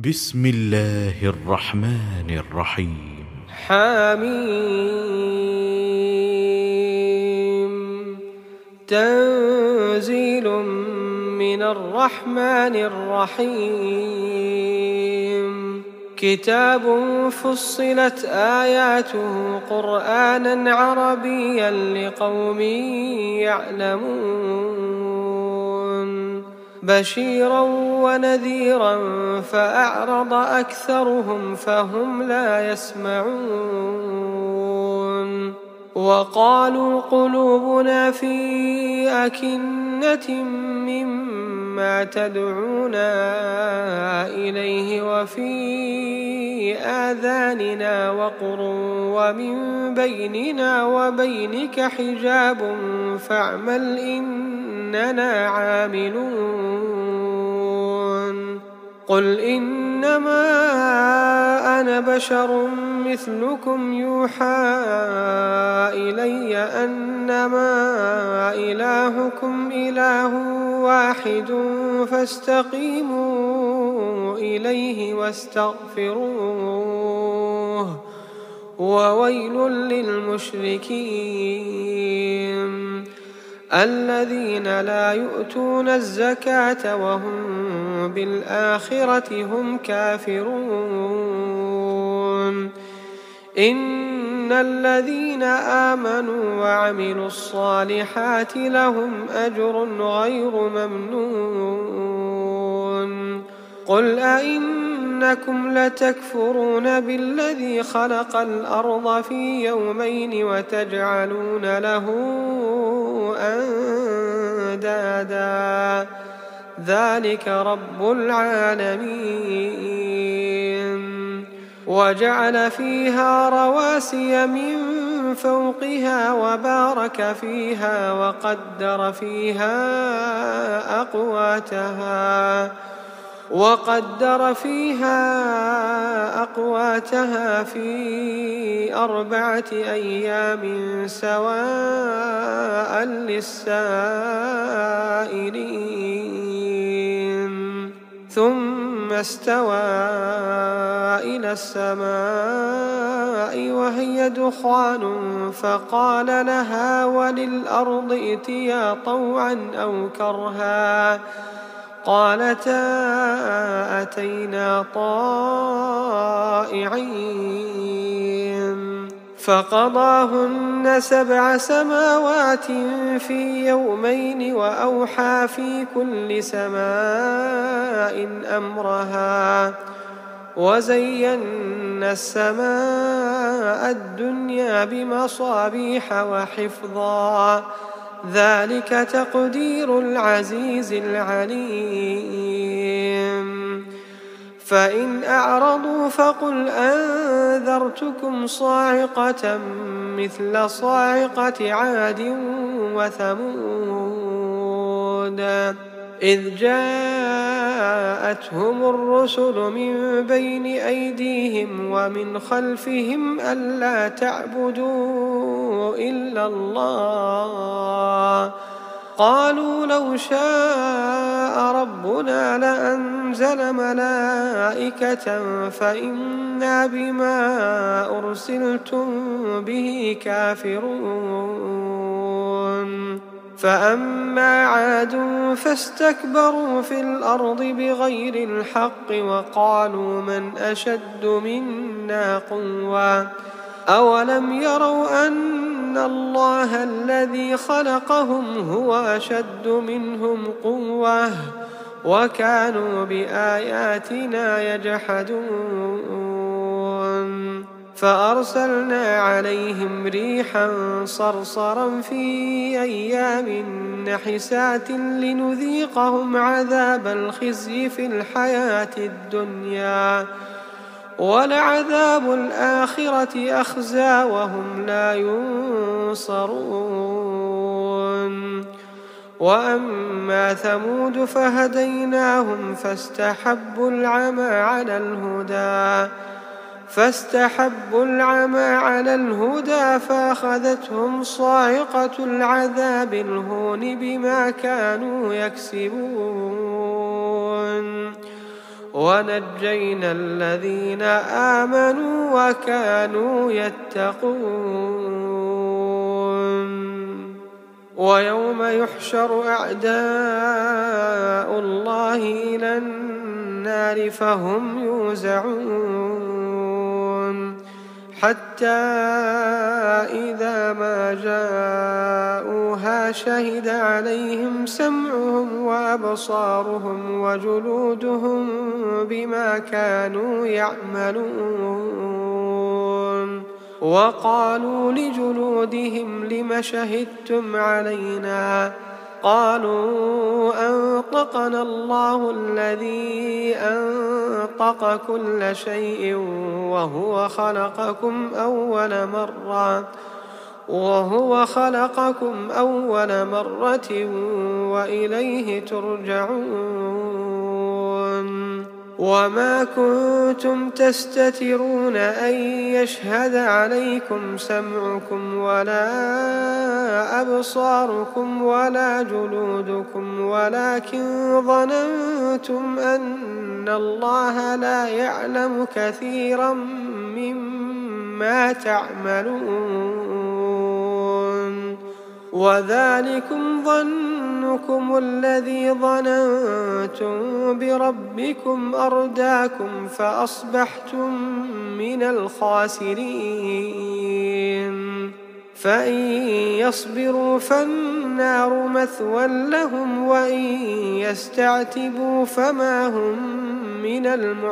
بسم الله الرحمن الرحيم. حميم. تنزيل من الرحمن الرحيم. كتاب فصلت آياته قرآنا عربيا لقوم يعلمون بشيرا ونذيرا فأعرض أكثرهم فهم لا يسمعون وقالوا قلوبنا في أكنة مما تدعونا إليه وفي آذاننا وقر ومن بيننا وبينك حجاب فاعمل إننا عاملون قل إنما أنا بشر مثلكم يوحى إلي أنما إلهكم إله واحد فاستقيموا إليه واستغفروه وويل للمشركين الذين لا يؤتون الزكاة وهم بالآخرة هم كافرون إن الذين آمنوا وعملوا الصالحات لهم أجر غير ممنون قل أئنكم لتكفرون بالذي خلق الأرض في يومين وتجعلون له أندادا ذلك رب العالمين وجعل فيها رواسي من فوقها وبارك فيها وقدر فيها أقواتها في 4 أيام سواء للسائلين ثم استوى إلى السماء وهي دخان فقال لها وللأرض ائتيا طوعا أو كرها قالتا أتينا طائعين فقضاهن 7 سماوات في يومين وأوحى في كل سماء أمرها وزينا السماء الدنيا بمصابيح وحفظا ذلك تقدير العزيز العليم فإن أعرضوا فقل أنذرتكم صاعقة مثل صاعقة عاد وثمود إذ جاءتهم الرسل من بين أيديهم ومن خلفهم ألا تعبدوا إلا الله قالوا لو شاء ربنا لأنزل ملائكة فإنا بما أرسلتم به كافرون فأما عاد فاستكبروا في الأرض بغير الحق وقالوا من أشد منا قوة أولم يروا أن الله الذي خلقهم هو أشد منهم قوة وكانوا بآياتنا يجحدون فأرسلنا عليهم ريحا صرصرا في أيام نحسات لنذيقهم عذاب الخزي في الحياة الدنيا ولعذاب الآخرة أخزى وهم لا ينصرون وأما ثمود فهديناهم فاستحبوا العمى على الهدى فأخذتهم صاعقة العذاب الهون بما كانوا يكسبون ونجينا الذين آمنوا وكانوا يتقون. ويوم يحشر أعداء الله إلى النار فهم يوزعون حتى إذا ما جاءوها شهد عليهم سمعهم وأبصارهم وجلودهم بما كانوا يعملون. وقالوا لجلودهم لم شهدتم علينا؟ قالوا أنطقنا الله الذي أنطق كل شيء وهو خلقكم أول مرة وإليه ترجعون. وما كنتم تستترون أن يشهد عليكم سمعكم ولا أبصاركم ولا جلودكم ولكن ظننتم أن الله لا يعلم كثيرا مما تعملون. وذلكم ظنكم الذي ظننتم بربكم أرداكم فأصبحتم من الخاسرين. فإن يصبروا فالنار مثوى لهم وإن يستعتبوا فما هم من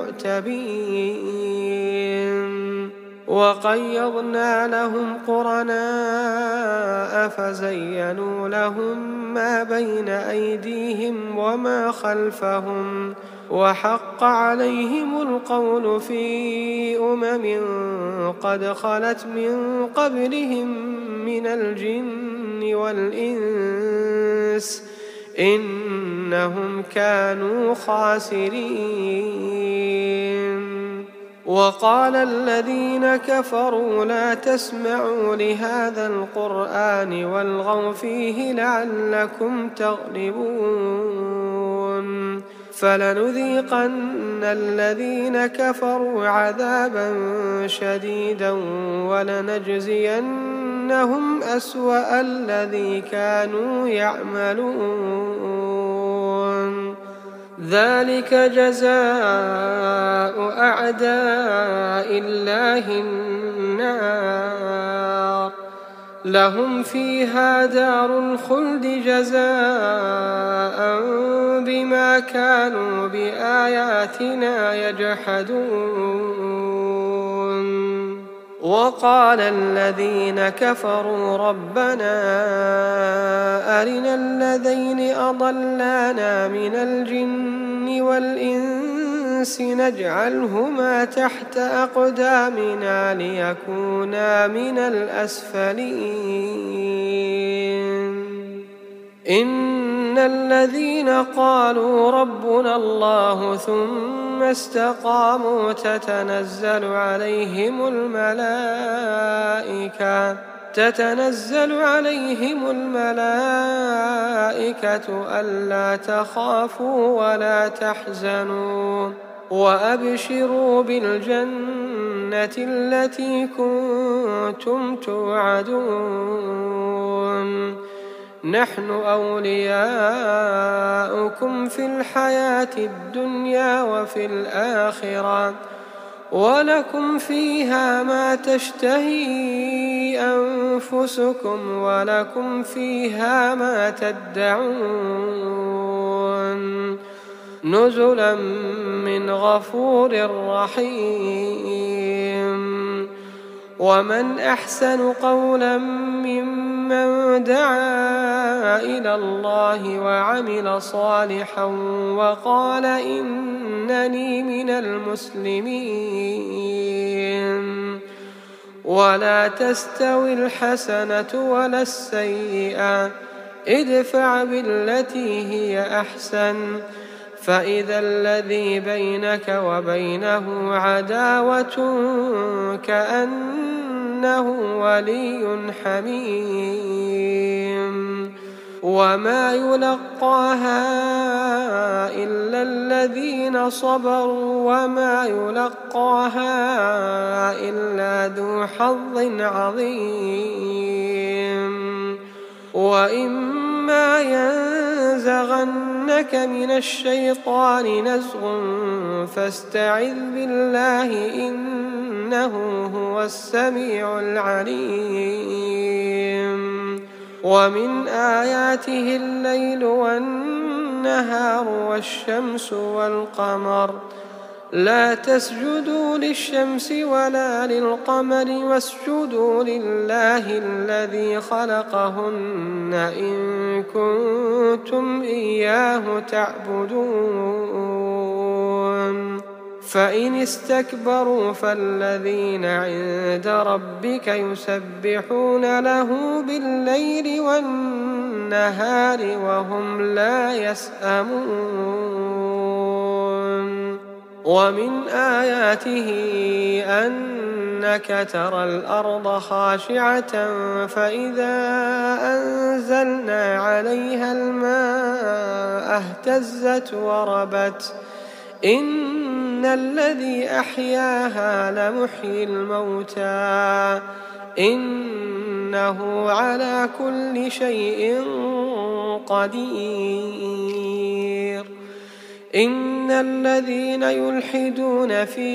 المعتبين. وقيضنا لهم قرناء فزينوا لهم ما بين أيديهم وما خلفهم وحق عليهم القول في قد خلت من قبلهم من الجن والإنس إنهم كانوا خاسرين. وقال الذين كفروا لا تسمعوا لهذا القرآن والغوا فيه لعلكم تغلبون. فلنذيقن الذين كفروا عذابا شديدا ولنجزينهم أسوأ الذي كانوا يعملون. ذلك جزاء أعداء الله النار لهم فيها دار الخلد جزاء بما كانوا بآياتنا يجحدون. وقال الذين كفروا ربنا أرنا الذين أضلانا من الجن والإنس نجعلهما تحت أقدامنا ليكونا من الأسفلين. إن الذين قالوا ربنا الله ثم استقاموا تتنزل عليهم الملائكة ألا تخافوا ولا تحزنوا وأبشروا بالجنة التي كنتم توعدون. نحن أولياؤكم في الحياة الدنيا وفي الآخرة ولكم فيها ما تشتهي أنفسكم ولكم فيها ما تدعون نزلا من غفور رحيم. ومن أحسن قولا ممن دعا إلى الله وعمل صالحا وقال إنني من المسلمين. ولا تستوي الحسنة ولا السيئة ادفع بالتي هي أحسن فإذا الذي بينك وبينه عداوة كأنه ولي حميم. وما يلقاها إلا الذين صبروا وما يلقاها إلا ذو حظ عظيم. وإما ينزغنك من الشيطان نزغ فاستعذ بالله إنه هو السميع العليم. ومن آياته الليل والنهار والشمس والقمر لا تسجدوا للشمس ولا للقمر واسجدوا لله الذي خلقهن إن كنتم إياه تعبدون. فإن استكبروا فالذين عند ربك يسبحون له بالليل والنهار وهم لا يسأمون. ومن آياته أنك ترى الأرض خاشعة فإذا أنزلنا عليها الماء اهتزت وربت إن الذي أحياها لمحيي الموتى إنه على كل شيء قدير. إن الذين يلحدون في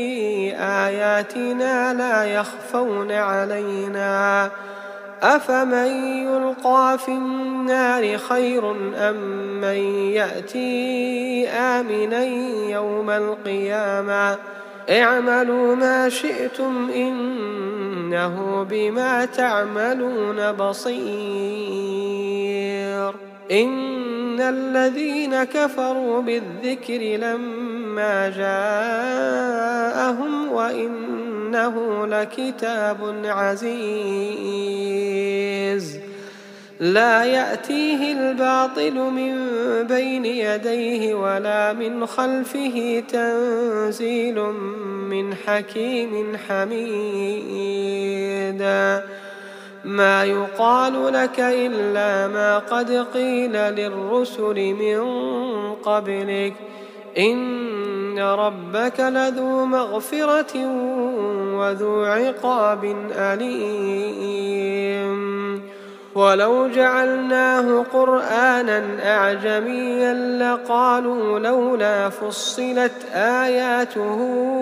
آياتنا لا يخفون علينا أفمن يلقى في النار خير أم من يأتي آمنا يوم القيامة اعملوا ما شئتم إنه بما تعملون بصير. إن الذين كفروا بالذكر لما جاءهم وإنه لكتاب عزيز لا يأتيه الباطل من بين يديه ولا من خلفه تنزيل من حكيم حميد. ما يقال لك إلا ما قد قيل للرسل من قبلك إن ربك لذو مغفرة وذو عقاب أليم. ولو جعلناه قرآنا أعجميا لقالوا لولا فصلت آياته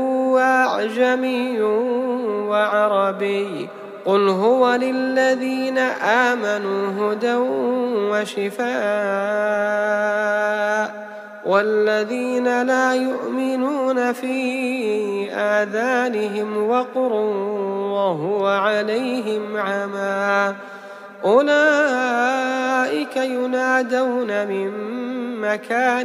أعجمي وعربي قل هو للذين آمنوا هدى وشفاء والذين لا يؤمنون في آذانهم وقر وهو عليهم عمى أولئك ينادون من مكان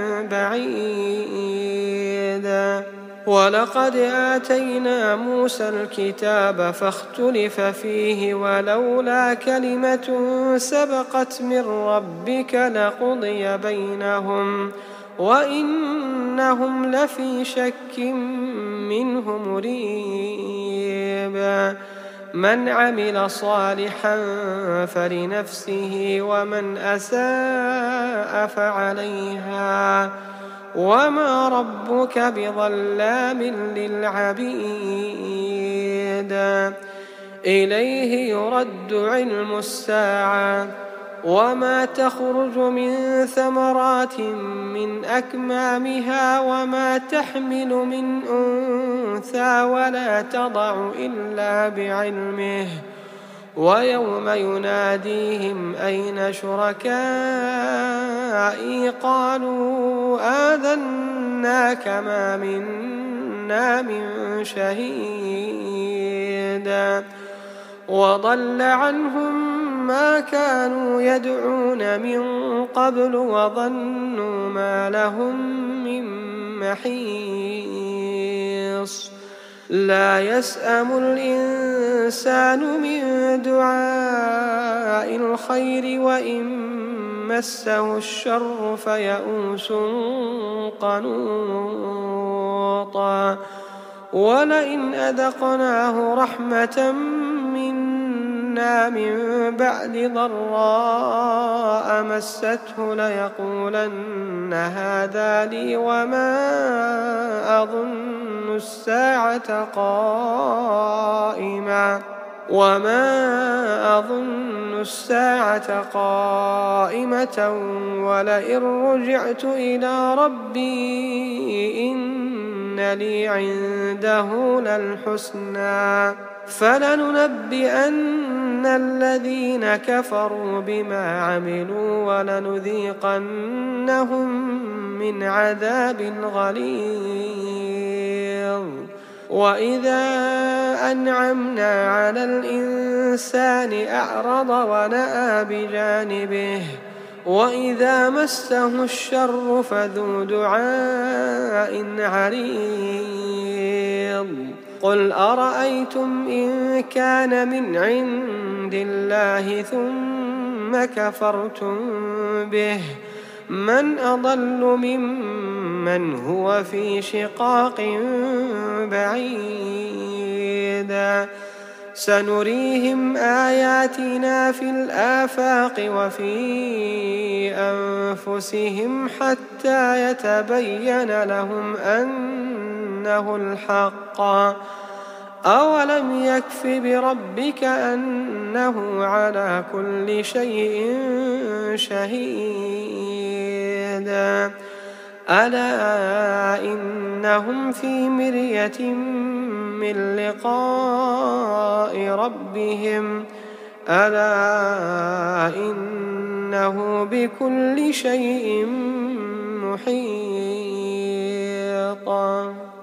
بعيد. ولقد آتينا موسى الكتاب فاختلف فيه ولولا كلمة سبقت من ربك لقضي بينهم وإنهم لفي شك منه مريب. من عمل صالحا فلنفسه ومن أساء فعليها وما ربك بظلام للعبيد. إليه يرد علم الساعة وما تخرج من ثمرات من أكمامها وما تحمل من أنثى ولا تضع إلا بعلمه ويوم يناديهم أين شركائي قالوا آذناك ما منا من شهيد. وضل عنهم ما كانوا يدعون من قبل وظنوا ما لهم من محيص. لا يسأم الإنسان من دعاء الخير وإن مسه الشر فيئوس قنوط. ولئن أذقناه رحمة منا يمسسنا من بعد ضراء مسته ليقولن هذا لي وما أظن الساعة قائمة ولئن رجعت إلى ربي إن لي عنده للحسنى فلننبئن الذين كفروا بما عملوا ولنذيقنهم من عذاب غليظ وإذا أنعمنا على الإنسان أعرض ونأى بجانبه وإذا مسه الشر فذو دعاء عريض قل أرأيتم إن كان من عند الله ثم كفرتم به من أضل ممن هو في شقاق بعيد سنريهم آياتنا في الآفاق وفي أنفسهم حتى يتبين لهم أنه الحق أولم يكف بربك أنه على كل شيء شهيد ألا إنهم في مرية من لقاء ربهم ألا إنه بكل شيء محيط